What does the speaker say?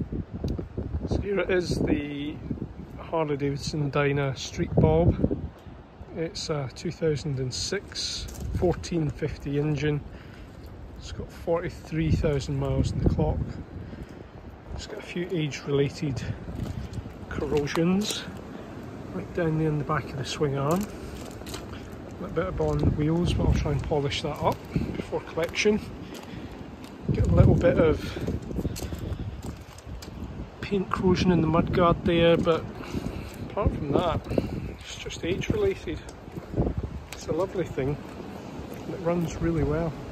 So here it is, the Harley Davidson Dyna Street Bob. It's a 2006 1450 engine. It's got 43,000 miles on the clock. It's got a few age-related corrosions right down there in the back of the swing arm. A little bit of on the wheels, but I'll try and polish that up before collection. Get a little bit of paint corrosion in the mudguard there, but apart from that, it's just age-related. It's a lovely thing and it runs really well.